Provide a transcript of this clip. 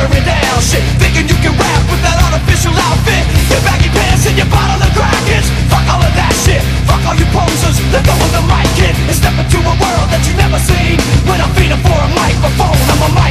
tearing down shit. Thinking you can rap with that artificial outfit, your baggy pants and your bottle of crackers. Fuck all of that shit, fuck all you posers. Let go of the mic, kid, and step into a world that you've never seen. When I'm feeding for a microphone, I'm a